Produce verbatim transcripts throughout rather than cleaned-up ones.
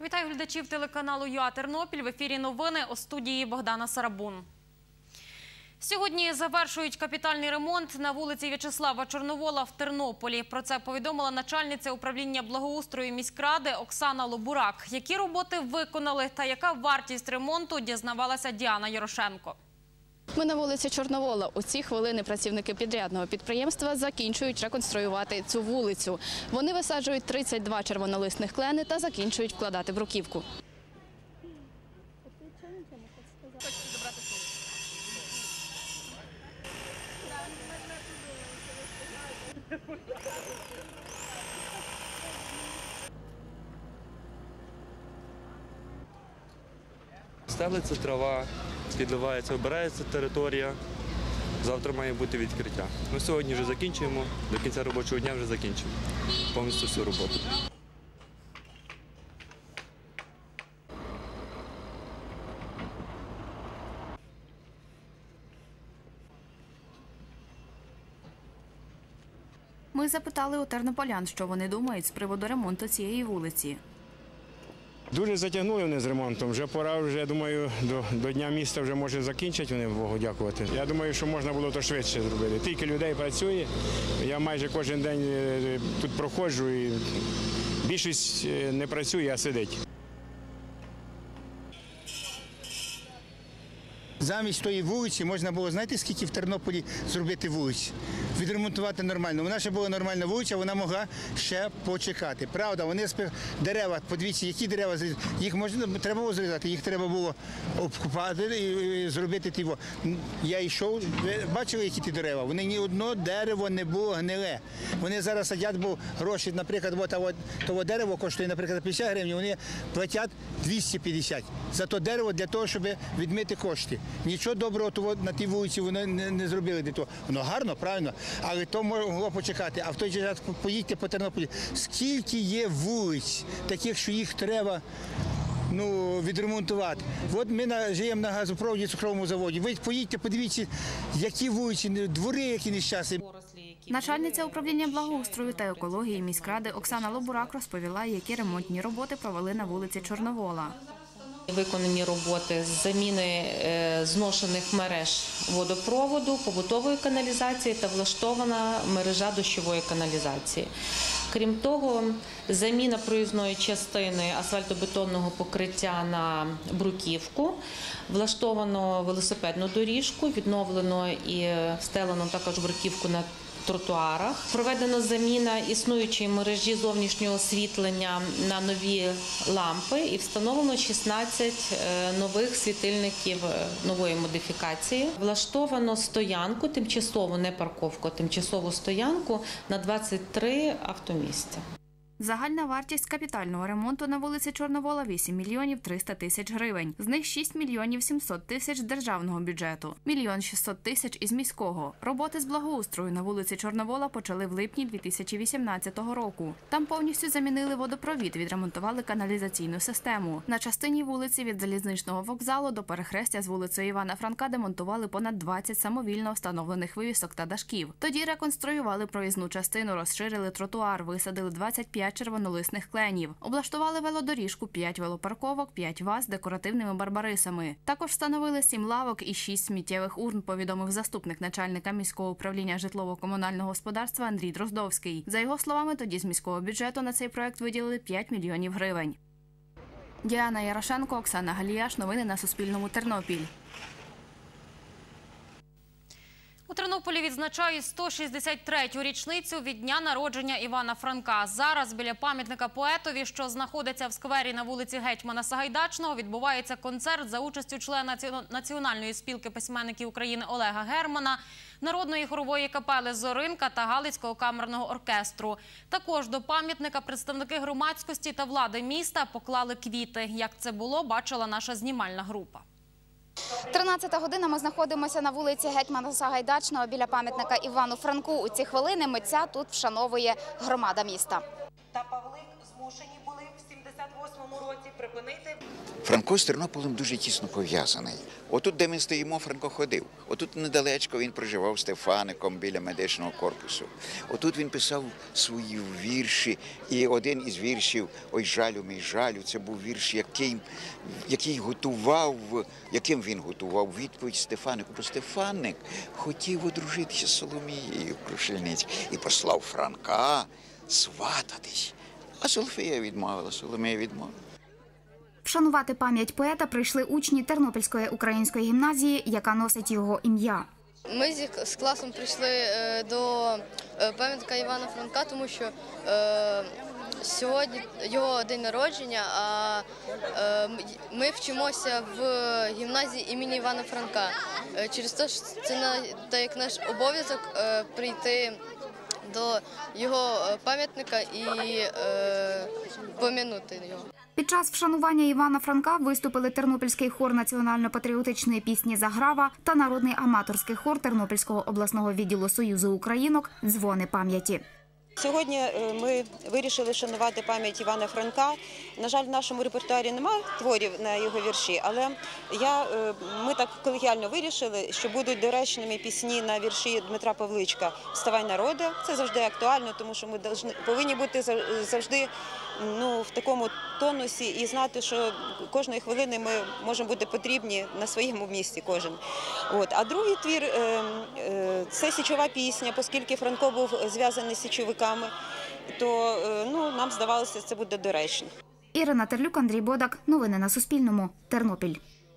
Вітаю глядачів телеканалу ЮА Тернопіль. В ефірі новини, у студії Богдана Сарабун. Сьогодні завершують капітальний ремонт на вулиці В'ячеслава Чорновола в Тернополі. Про це повідомила начальниця управління благоустрою міськради Оксана Лобурак. Які роботи виконали та яка вартість ремонту, дізнавалася Діана Ярошенко. Ми на вулиці Чорновола. У ці хвилини працівники підрядного підприємства закінчують реконструювати цю вулицю. Вони висаджують тридцять два червонолисних клени та закінчують вкладати бруківку. Стелиться трава, підливається, обирається територія. Завтра має бути відкриття. Ми сьогодні вже закінчуємо, до кінця робочого дня вже закінчимо повністю всю роботу. Ми запитали у тернополян, що вони думають з приводу ремонту цієї вулиці. Дуже затягнули вони з ремонтом. Вже пора, вже, думаю, до, до Дня міста вже може закінчити, вони Богу дякувати. Я думаю, що можна було то швидше зробити. Тільки людей працює. Я майже кожен день тут проходжу і більшість не працює, а сидить. Замість тої вулиці можна було, знаєте, скільки в Тернополі зробити вулиць? Відремонтувати нормально. Вона ще була нормальна вулиця, вона могла ще почекати. Правда, вони дерева, подивіться, які дерева зрізати. Їх можна, треба було зрізати, їх треба було обкупати і зробити ті. Я йшов, ви бачили, які ті дерева? Вони ні одного дерева не було гниле. Вони зараз садять, бо гроші, наприклад, от, от, того дерево коштує, наприклад, п'ятдесят гривень, вони платять двісті п'ятдесят за то дерево для того, щоб відмити кошти. Нічого доброго на тій вулиці вони не, не зробили для того. Воно гарно, правильно, але то могло почекати. А в той час поїдьте по Тернополі. Скільки є вулиць, таких, що їх треба ну, відремонтувати. От ми на, живемо на газопроводі, цукровому заводі. Ви поїдьте, подивіться, які вулиці, двори, які нещасні. Начальниця управління благоустрою та екології міськради Оксана Лобурак розповіла, які ремонтні роботи провели на вулиці Чорновола. Виконані роботи з заміни зношених мереж водопроводу, побутової каналізації та влаштована мережа дощової каналізації. Крім того, заміна проїзної частини асфальтобетонного покриття на бруківку, влаштовано велосипедну доріжку, відновлено і встелено також бруківку на тротуарах. Проведено заміна існуючої мережі зовнішнього освітлення на нові лампи і встановлено шістнадцять нових світильників нової модифікації. Влаштовано стоянку, тимчасову, не парковку, а тимчасову стоянку на двадцять три автомісця. Загальна вартість капітального ремонту на вулиці Чорновола – вісім мільйонів триста тисяч гривень. З них шість мільйонів сімсот тисяч з державного бюджету, мільйон шістсот тисяч із міського. Роботи з благоустрою на вулиці Чорновола почали в липні дві тисячі вісімнадцятого року. Там повністю замінили водопровід, відремонтували каналізаційну систему. На частині вулиці від залізничного вокзалу до перехрестя з вулицею Івана Франка демонтували понад двадцять самовільно встановлених вивісок та дашків. Тоді реконструювали проїзну частину, розширили тротуар, висадили двадцять п'ять червонолисних кленів. Облаштували велодоріжку, п'ять велопарковок, п'ять ваз з декоративними барбарисами. Також встановили сім лавок і шість сміттєвих урн, повідомив заступник начальника міського управління житлово-комунального господарства Андрій Дроздовський. За його словами, тоді з міського бюджету на цей проект виділили п'ять мільйонів гривень. Діана Ярошенко, Оксана Галіяш. Новини на Суспільному. Тернопіль. У Тернополі відзначають сто шістдесят третю річницю від дня народження Івана Франка. Зараз біля пам'ятника поетові, що знаходиться в сквері на вулиці Гетьмана Сагайдачного, відбувається концерт за участю члена Національної спілки письменників України Олега Германа, Народної хорової капели «Зоринка» та Галицького камерного оркестру. Також до пам'ятника представники громадськості та влади міста поклали квіти. Як це було, бачила наша знімальна група. тринадцята година, ми знаходимося на вулиці Гетьмана Сагайдачного біля пам'ятника Івану Франку. У ці хвилини митця тут вшановує громада міста. Та Павлик змушені були в сімдесят восьмому році припинити. Франко з Тернополем дуже тісно пов'язаний. Отут, де ми стоїмо, Франко ходив. Отут недалечко він проживав Стефаником біля медичного корпусу. Отут він писав свої вірші. І один із віршів «Ой, жалю, мій жалю» – це був вірш, який, який готував, яким він готував відповідь Стефанику. Бо Стефаник хотів одружитися з Соломією Крушельницькою і послав Франка свататись. А Соломія відмовила, Соломія відмовила. Вшанувати пам'ять поета прийшли учні Тернопільської української гімназії, яка носить його ім'я. Ми з класом прийшли до пам'ятника Івана Франка, тому що е, сьогодні його день народження, а е, ми вчимося в гімназії імені Івана Франка. Через те, що це так як наш обов'язок е, прийти до його пам'ятника і е, пом'янути його. Під час вшанування Івана Франка виступили Тернопільський хор національно-патріотичної пісні «Заграва» та народний аматорський хор Тернопільського обласного відділу Союзу українок «Дзвони пам'яті». Сьогодні ми вирішили вшанувати пам'ять Івана Франка. На жаль, в нашому репертуарі немає творів на його вірші, але я, ми так колегіально вирішили, що будуть доречними пісні на вірші Дмитра Павличка «Вставай, народе». Це завжди актуально, тому що ми повинні бути завжди ну, в такому тонусі і знати, що кожної хвилини ми можемо бути потрібні на своєму місці кожен. От. А другий твір – це січова пісня, оскільки Франко був зв'язаний з січовиками, то ну, нам здавалося, це буде доречно. Ірина Терлюк, Андрій Бодак. Новини на Суспільному. Тернопіль.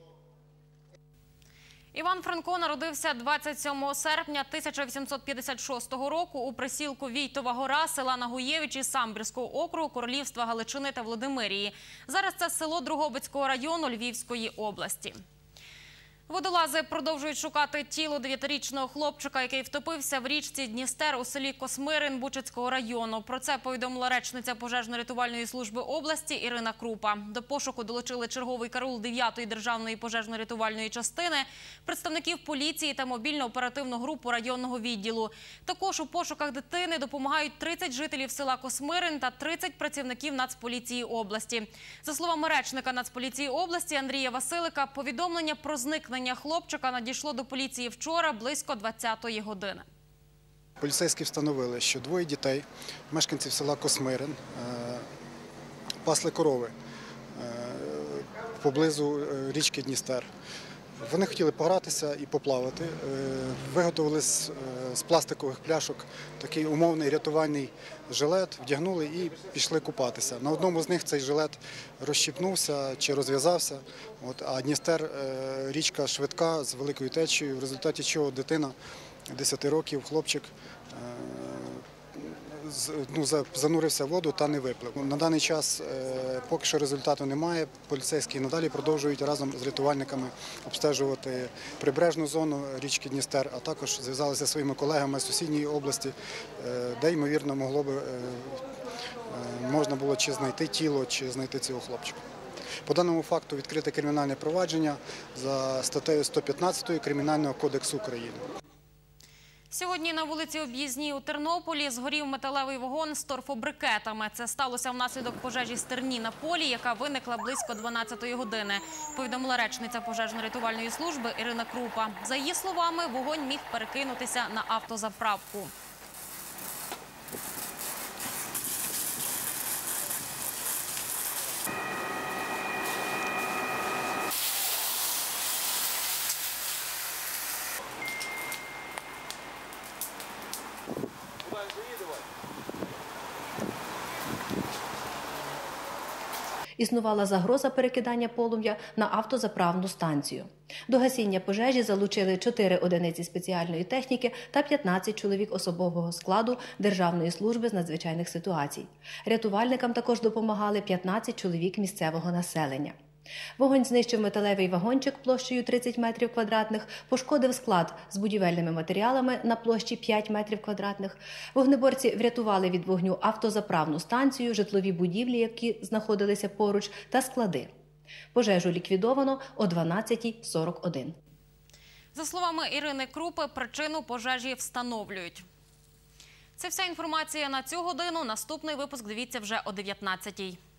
Іван Франко народився двадцять сьомого серпня тисяча вісімсот п'ятдесят шостого року у присілку Війтова гора села Нагуєвичі Самбірського округу Королівства Галичини та Володимирії. Зараз це село Дрогобицького району Львівської області. Водолази продовжують шукати тіло дев'ятирічного хлопчика, який втопився в річці Дністер у селі Космирин Бучацького району. Про це повідомила речниця пожежно-рятувальної служби області Ірина Крупа. До пошуку долучили черговий караул дев'ятої державної пожежно-рятувальної частини, представників поліції та мобільно-оперативну групу районного відділу. Також у пошуках дитини допомагають тридцять жителів села Космирин та тридцять працівників Нацполіції області. За словами речника Нацполіції області Андрія Василика, повідомлення про зникнення хлопчика надійшло до поліції вчора близько двадцятої години. Поліцейські встановили, що двоє дітей, мешканців села Космирин, пасли корови поблизу річки Дністер. Вони хотіли погратися і поплавати. Виготовили з, з пластикових пляшок такий умовний рятувальний жилет, вдягнули і пішли купатися. На одному з них цей жилет розщіпнувся чи розв'язався, от, а Дністер – річка швидка з великою течією, в результаті чого дитина десяти років, хлопчик, ну, занурився в воду та не виплив. На даний час поки що результату немає. Поліцейські надалі продовжують разом з рятувальниками обстежувати прибережну зону річки Дністер, а також зв'язалися зі своїми колегами з сусідньої області, де, ймовірно, могло би, можна було чи знайти тіло, чи знайти цього хлопчика. По даному факту відкрите кримінальне провадження за статтею сто п'ятнадцять Кримінального кодексу України. Сьогодні на вулиці Об'їзній у Тернополі згорів металевий вагон з торфобрикетами. Це сталося внаслідок пожежі стерні на полі, яка виникла близько дванадцятої години, повідомила речниця пожежно-рятувальної служби Ірина Крупа. За її словами, вогонь міг перекинутися на автозаправку. Існувала загроза перекидання полум'я на автозаправну станцію. До гасіння пожежі залучили чотири одиниці спеціальної техніки та п'ятнадцять чоловік особового складу Державної служби з надзвичайних ситуацій. Рятувальникам також допомагали п'ятнадцять чоловік місцевого населення. Вогонь знищив металевий вагончик площею тридцять метрів квадратних, пошкодив склад з будівельними матеріалами на площі п'ять метрів квадратних. Вогнеборці врятували від вогню автозаправну станцію, житлові будівлі, які знаходилися поруч, та склади. Пожежу ліквідовано о дванадцятій сорок один. За словами Ірини Крупи, причину пожежі встановлюють. Це вся інформація на цю годину. Наступний випуск дивіться вже о дев'ятнадцятій.